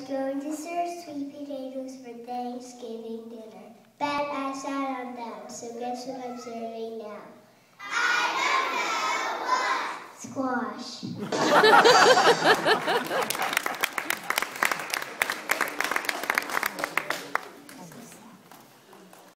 going to serve sweet potatoes for Thanksgiving dinner. Bet I sat on them, so guess what I'm serving now? I don't know what! Squash.